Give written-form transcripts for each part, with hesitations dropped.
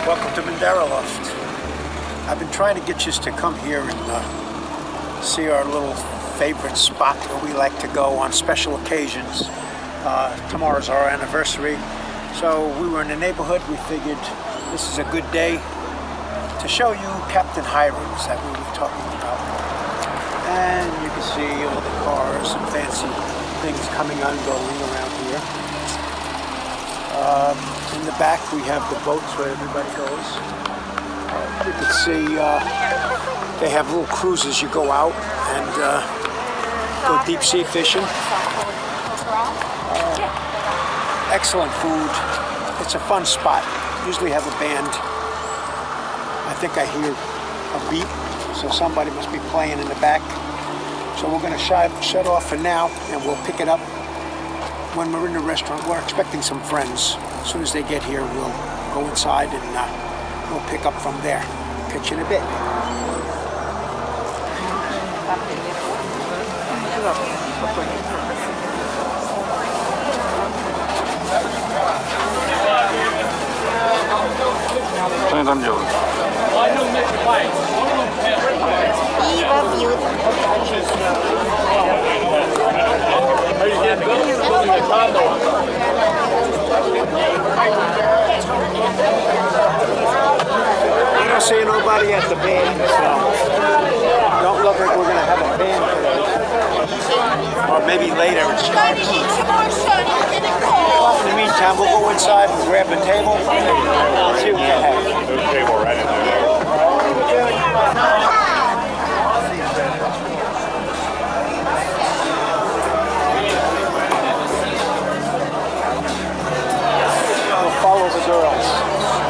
Welcome to Bandera Loft. I've been trying to get you to come here and see our little favorite spot where we like to go on special occasions. Tomorrow's our anniversary, so we were in the neighborhood. We figured this is a good day to show you Captain Hiram's that we were talking about. And you can see all the cars and fancy things coming and going around here. In the back we have the boats where everybody goes. You can see they have little cruises. You go out and go deep sea fishing. Excellent food. It's a fun spot. Usually have a band. I think I hear a beat, so somebody must be playing in the back. So we're going to shut off for now, and we'll pick it up when we're in the restaurant. We're expecting some friends. As soon as they get here, we'll go inside and we'll pick up from there. Catch you in a bit. Co tam dělat? I don't see nobody at the band, so don't look like we're going to have a band today. Or maybe later it starts. In the meantime, we'll go inside and grab a table and see what we have. There's a table right in there. We'll follow the girls.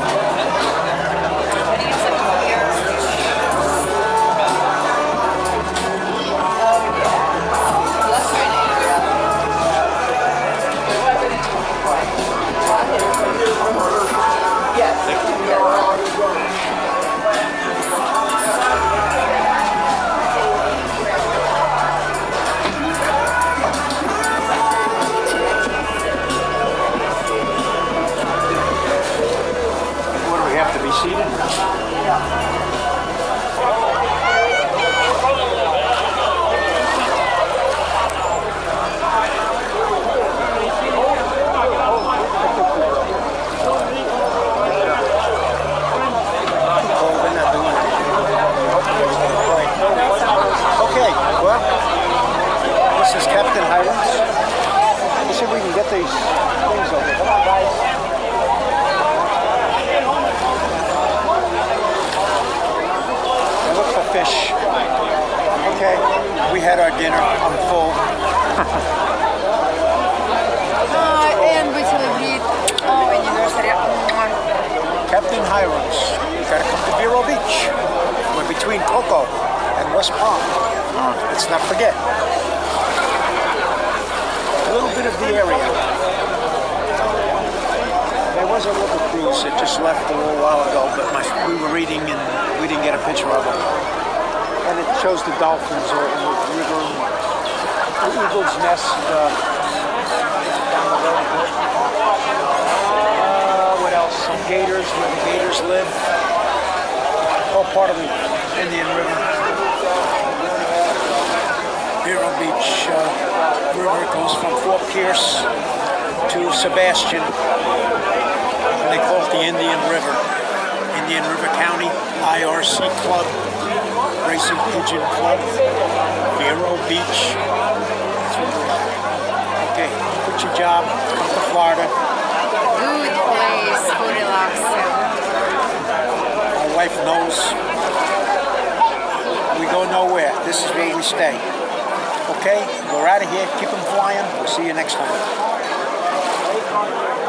This is Captain Hiram's. Let's see if we can get these things over. Come on, guys. I look for fish. Okay, we had our dinner. I'm full. And we celebrate our anniversary. Captain Hiram's. You gotta come to Vero Beach. We're between Cocoa and West Palm. Let's not forget. A little bit of the area. There was a little cruise that just left a little while ago, but we were reading and we didn't get a picture of it. And it shows the dolphins are in the river, the eagle's nest down the road. What else? Some gators, where the gators live. All part of the Indian River. Vero Beach River goes from Fort Pierce to Sebastian, and they call it the Indian River. Indian River County IRC Club, Racing Pigeon Club, Vero Beach. Okay, quit your job, come to Florida. Good place for relaxing. My wife knows we go nowhere. This is where we stay. Okay, we're out of here. Keep them flying. We'll see you next time.